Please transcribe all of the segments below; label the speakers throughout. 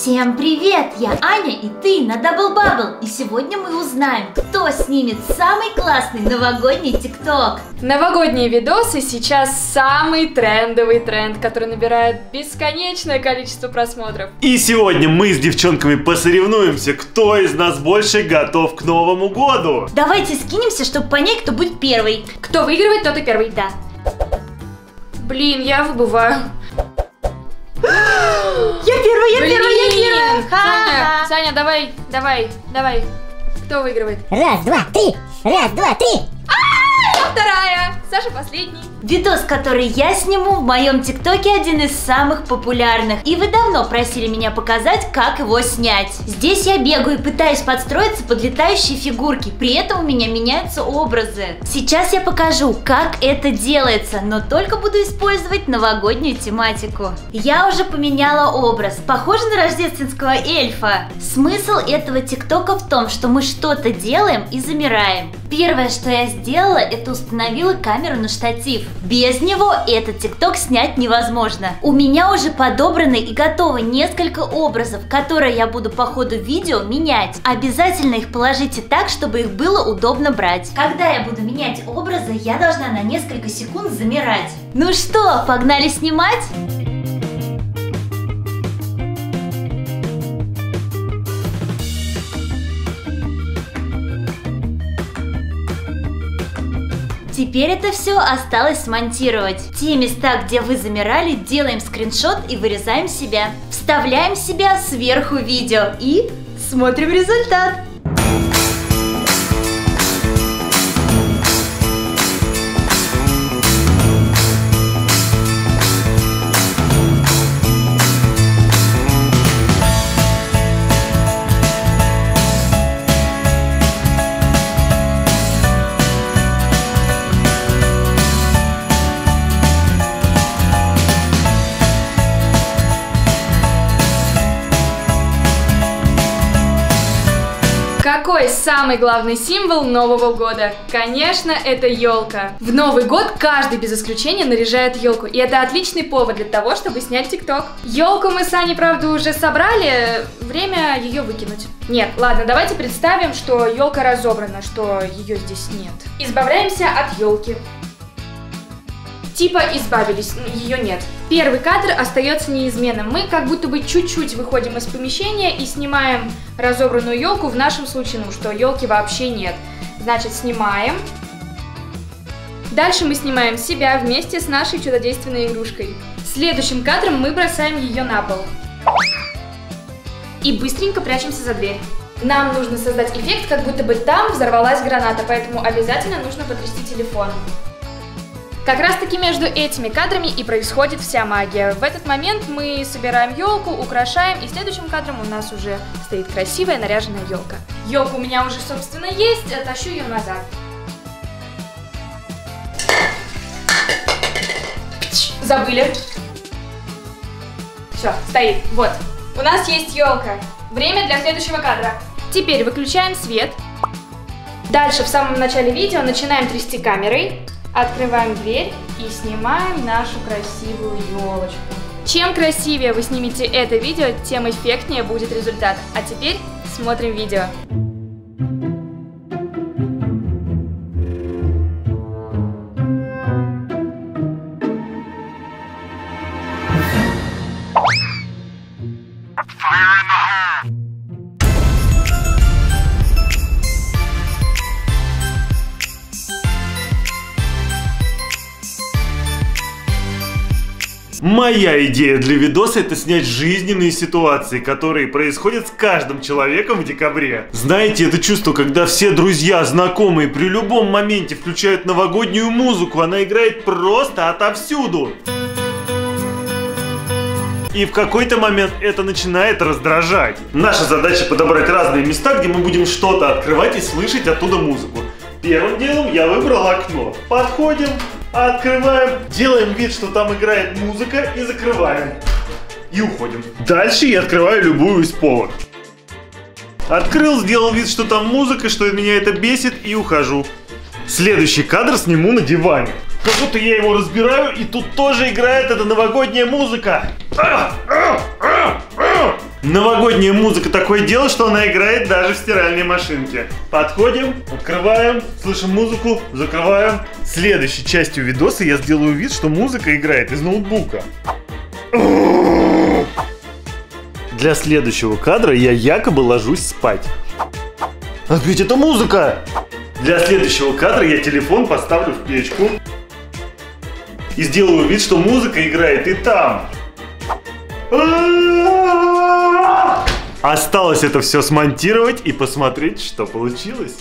Speaker 1: Всем привет! Я Аня, и ты на Double Bubble. И сегодня мы узнаем, кто снимет самый классный новогодний ТикТок.
Speaker 2: Новогодние видосы сейчас самый трендовый тренд, который набирает бесконечное количество просмотров.
Speaker 3: И сегодня мы с девчонками посоревнуемся, кто из нас больше готов к Новому году.
Speaker 1: Давайте скинемся, чтобы понять, кто будет первый.
Speaker 2: Кто выигрывает, тот и первый.
Speaker 1: Да.
Speaker 2: Блин, я выбываю.
Speaker 1: Я первая.
Speaker 2: Саня, давай. Кто выигрывает?
Speaker 4: Раз, два, три.
Speaker 2: Я вторая. Саша последний.
Speaker 1: Видос, который я сниму в моем ТикТоке, один из самых популярных. И вы давно просили меня показать, как его снять. Здесь я бегаю и пытаюсь подстроиться под летающие фигурки. При этом у меня меняются образы. Сейчас я покажу, как это делается, но только буду использовать новогоднюю тематику. Я уже поменяла образ. Похоже на рождественского эльфа. Смысл этого ТикТока в том, что мы что-то делаем и замираем. Первое, что я сделала, это установила камеру на штатив. Без него этот ТикТок снять невозможно. У меня уже подобраны и готовы несколько образов, которые я буду по ходу видео менять. Обязательно их положите так, чтобы их было удобно брать. Когда я буду менять образы, я должна на несколько секунд замирать. Ну что, погнали снимать? Теперь это все осталось смонтировать. Те места, где вы замирали, делаем скриншот и вырезаем себя. Вставляем себя сверху видео и смотрим результат.
Speaker 2: Какой самый главный символ Нового года? Конечно, это елка. В Новый год каждый без исключения наряжает елку, и это отличный повод для того, чтобы снять ТикТок. Елку мы с Аней, правда, уже собрали, время ее выкинуть. Нет, ладно, давайте представим, что елка разобрана, что ее здесь нет. Избавляемся от елки. Типа избавились, ее нет. Первый кадр остается неизменным. Мы как будто бы чуть-чуть выходим из помещения и снимаем разобранную елку. В нашем случае, ну что, елки вообще нет. Значит, снимаем. Дальше мы снимаем себя вместе с нашей чудодейственной игрушкой. Следующим кадром мы бросаем ее на пол. И быстренько прячемся за дверь. Нам нужно создать эффект, как будто бы там взорвалась граната, поэтому обязательно нужно потрясти телефон. Как раз таки между этими кадрами и происходит вся магия. В этот момент мы собираем елку, украшаем, и следующим кадром у нас уже стоит красивая наряженная елка. Елка у меня уже, собственно, есть, тащу ее назад. Забыли. Все, стоит. Вот. У нас есть елка. Время для следующего кадра. Теперь выключаем свет. Дальше в самом начале видео начинаем трясти камерой. Открываем дверь и снимаем нашу красивую елочку. Чем красивее вы снимете это видео, тем эффектнее будет результат. А теперь смотрим видео.
Speaker 3: Моя идея для видоса — это снять жизненные ситуации, которые происходят с каждым человеком в декабре. Знаете, это чувство, когда все друзья, знакомые при любом моменте включают новогоднюю музыку, она играет просто отовсюду. И в какой-то момент это начинает раздражать. Наша задача подобрать разные места, где мы будем что-то открывать и слышать оттуда музыку. Первым делом я выбрал окно. Подходим, открываем, делаем вид, что там играет музыка, и закрываем. И уходим. Дальше я открываю любую из полок. Открыл, сделал вид, что там музыка, что меня это бесит, и ухожу. Следующий кадр сниму на диване. Как будто я его разбираю, и тут тоже играет эта новогодняя музыка. Новогодняя музыка такое дело, что она играет даже в стиральной машинке. Подходим, открываем, слышим музыку, закрываем. Следующей частью видоса я сделаю вид, что музыка играет из ноутбука. Для следующего кадра я якобы ложусь спать. А ведь это музыка! Для следующего кадра я телефон поставлю в печку и сделаю вид, что музыка играет и там. Осталось это все смонтировать и посмотреть, что получилось.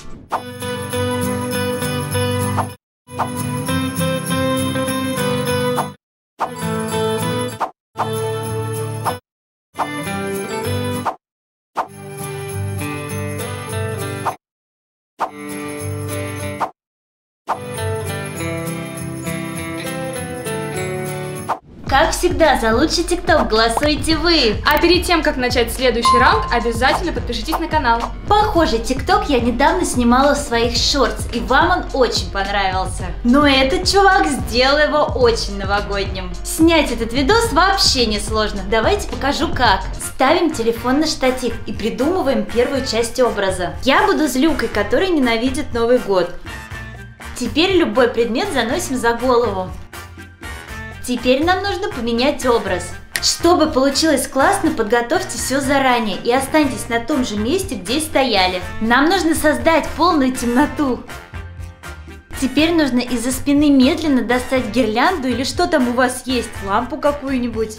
Speaker 1: Как всегда, за лучший ТикТок голосуете вы.
Speaker 2: А перед тем, как начать следующий раунд, обязательно подпишитесь на канал.
Speaker 1: Похоже, ТикТок я недавно снимала в своих шортс, и вам он очень понравился. Но этот чувак сделал его очень новогодним. Снять этот видос вообще не сложно. Давайте покажу как. Ставим телефон на штатив и придумываем первую часть образа. Я буду злюкой, которая ненавидит Новый год. Теперь любой предмет заносим за голову. Теперь нам нужно поменять образ. Чтобы получилось классно, подготовьте все заранее и останьтесь на том же месте, где стояли. Нам нужно создать полную темноту. Теперь нужно из-за спины медленно достать гирлянду или что там у вас есть, лампу какую-нибудь.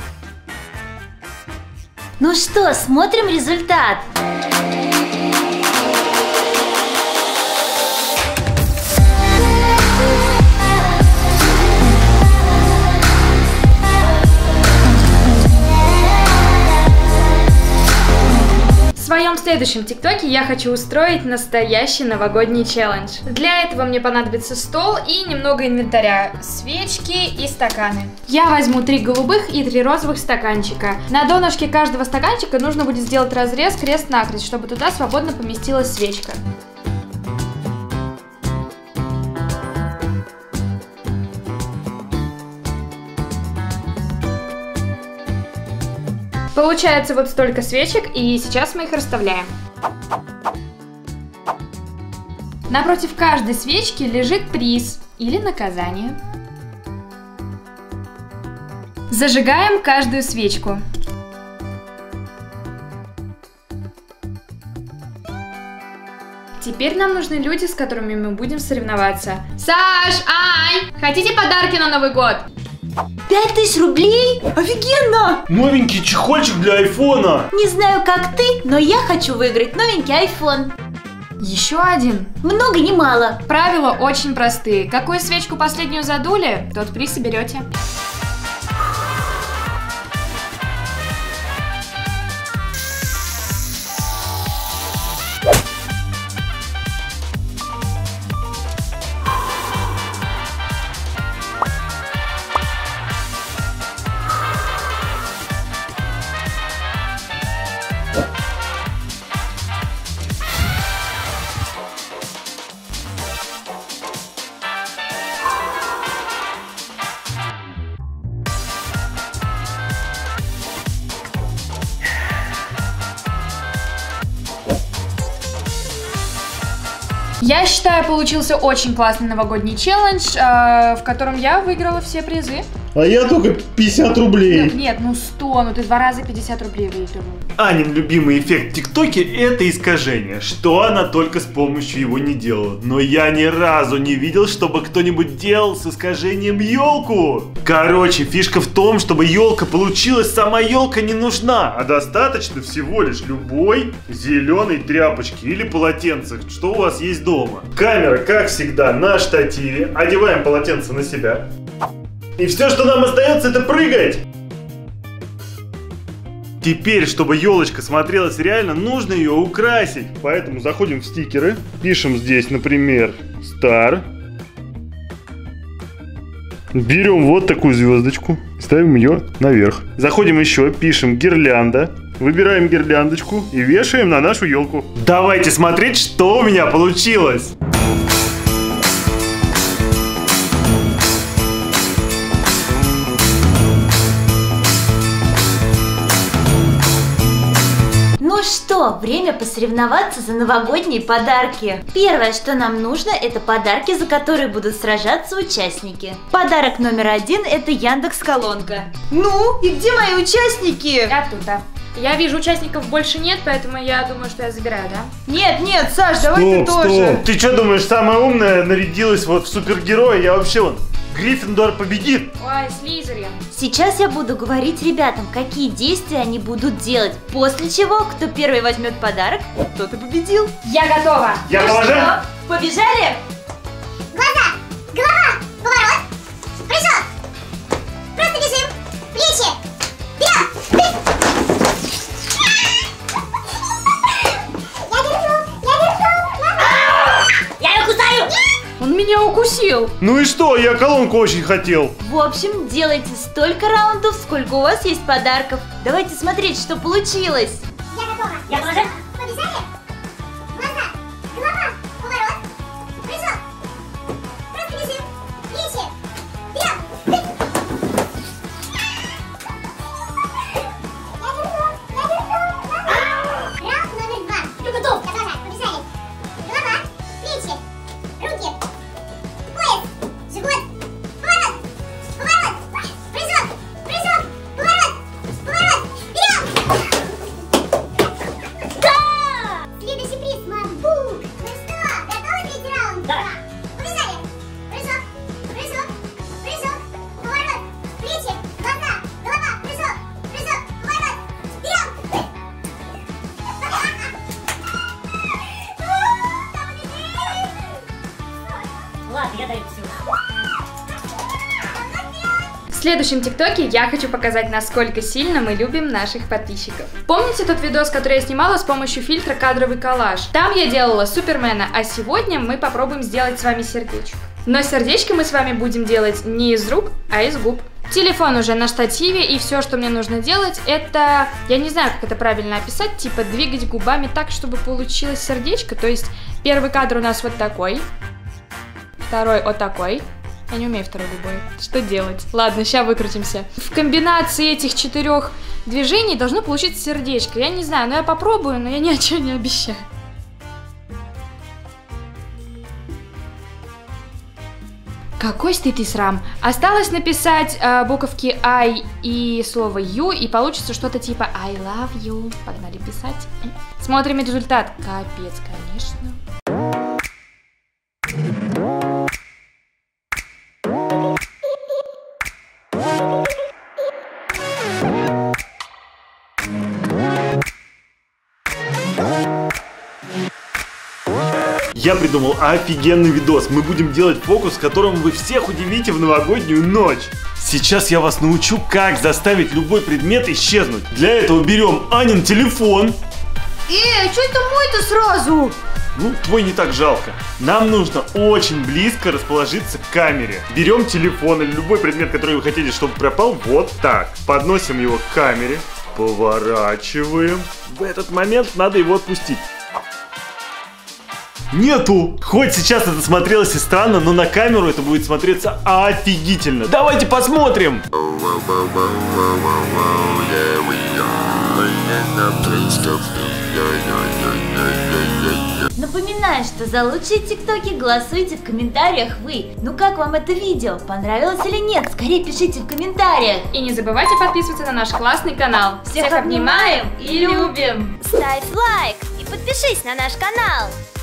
Speaker 1: Ну что, смотрим результат.
Speaker 2: В своем следующем ТикТоке я хочу устроить настоящий новогодний челлендж. Для этого мне понадобится стол и немного инвентаря, свечки и стаканы. Я возьму 3 голубых и 3 розовых стаканчика. На донышке каждого стаканчика нужно будет сделать разрез крест-накрест, чтобы туда свободно поместилась свечка. Получается вот столько свечек, и сейчас мы их расставляем. Напротив каждой свечки лежит приз или наказание. Зажигаем каждую свечку. Теперь нам нужны люди, с которыми мы будем соревноваться. Саш, Ань, хотите подарки на Новый год?
Speaker 1: 5000 рублей? Офигенно!
Speaker 3: Новенький чехольчик для айфона.
Speaker 1: Не знаю, как ты, но я хочу выиграть новенький айфон.
Speaker 2: Еще один.
Speaker 1: Много не мало.
Speaker 2: Правила очень простые. Какую свечку последнюю задули, тот приз и берете. Я считаю, получился очень классный новогодний челлендж, в котором я выиграла все призы.
Speaker 3: А я только 50 рублей.
Speaker 2: Нет, ну 100, ну ты 2 раза 50 рублей выигрывал.
Speaker 3: Анин любимый эффект в ТикТоке — это искажение. Что она только с помощью его не делала. Но я ни разу не видел, чтобы кто-нибудь делал с искажением елку. Короче, фишка в том, чтобы елка получилась, сама елка не нужна, а достаточно всего лишь любой зеленой тряпочки или полотенца, что у вас есть дома. Камера, как всегда, на штативе. Одеваем полотенце на себя. И все, что нам остается, это прыгать. Теперь, чтобы елочка смотрелась реально, нужно ее украсить. Поэтому заходим в стикеры, пишем здесь, например, Star. Берем вот такую звездочку, ставим ее наверх. Заходим еще, пишем гирлянда. Выбираем гирляндочку и вешаем на нашу елку. Давайте смотреть, что у меня получилось.
Speaker 1: Ну что, время посоревноваться за новогодние подарки. Первое, что нам нужно, это подарки, за которые будут сражаться участники. Подарок номер 1 – это Яндекс.Колонка. Ну, и где мои участники?
Speaker 2: Я тут, да. Я вижу, участников больше нет, поэтому я думаю, что я забираю, да?
Speaker 1: Нет, Саш, давай ты тоже.
Speaker 3: Стоп. Ты что думаешь, самая умная нарядилась вот в супергероя? Я вообще вон, Гриффиндор победит.
Speaker 2: Ой, Слизерин.
Speaker 1: Сейчас я буду говорить ребятам, какие действия они будут делать. После чего, кто первый возьмет подарок, тот и победил.
Speaker 2: Я готова.
Speaker 3: Я
Speaker 1: Ну
Speaker 3: тоже.
Speaker 1: что, побежали?
Speaker 4: Глаза, голова, поворот, прыжок. Просто бежим, плечи, вперед.
Speaker 1: Я ее кусаю!
Speaker 2: Он меня укусил.
Speaker 3: Ну и что, я колонку очень хотел.
Speaker 1: В общем, делайте столько раундов, сколько у вас есть подарков. Давайте смотреть, что получилось.
Speaker 4: Я готова.
Speaker 1: Я тоже.
Speaker 4: Побежали. Глаза, голова, поворот, прыжок. Просто бежим, плечи, вперед. Раунд номер 2. Я готов. Побежали. Голова, плечи, руки, пояс, живот, поворот, прыжок, поворот, вперед. Следующий приз, мамбук. Ну что, готовы третий раунд? Да. Побежали. Прыжок, поворот, плечи, глаза, голова, прыжок, поворот, вперед.
Speaker 1: Ладно, я даю все.
Speaker 2: В следующем ТикТоке я хочу показать, насколько сильно мы любим наших подписчиков. Помните тот видос, который я снимала с помощью фильтра «Кадровый коллаж»? Там я делала Супермена, а сегодня мы попробуем сделать с вами сердечко. Но сердечко мы с вами будем делать не из рук, а из губ. Телефон уже на штативе, и все, что мне нужно делать, это... Я не знаю, как это правильно описать, типа двигать губами так, чтобы получилось сердечко. То есть первый кадр у нас вот такой, второй вот такой. Я не умею второй губой. Что делать? Ладно, сейчас выкрутимся. В комбинации этих 4 движений должно получиться сердечко. Я не знаю, но я попробую, но я ни о чем не обещаю. Какой стыд и срам. Осталось написать буковки I и слово you, и получится что-то типа I love you. Погнали писать. Смотрим результат. Капец, конечно.
Speaker 3: Я придумал офигенный видос. Мы будем делать фокус, которым вы всех удивите в новогоднюю ночь. Сейчас я вас научу, как заставить любой предмет исчезнуть. Для этого берем Анин телефон.
Speaker 1: Что это мой-то сразу?
Speaker 3: Ну, твой не так жалко. Нам нужно очень близко расположиться к камере. Берем телефон или любой предмет, который вы хотите, чтобы пропал, вот так. Подносим его к камере, поворачиваем. В этот момент надо его отпустить. Нету! Хоть сейчас это смотрелось и странно, но на камеру это будет смотреться офигительно. Давайте посмотрим!
Speaker 1: Напоминаю, что за лучшие тиктоки голосуйте в комментариях вы. Ну как вам это видео? Понравилось или нет? Скорее пишите в комментариях.
Speaker 2: И не забывайте подписываться на наш классный канал.
Speaker 1: Всех обнимаем и любим!
Speaker 4: Ставь лайк и подпишись на наш канал.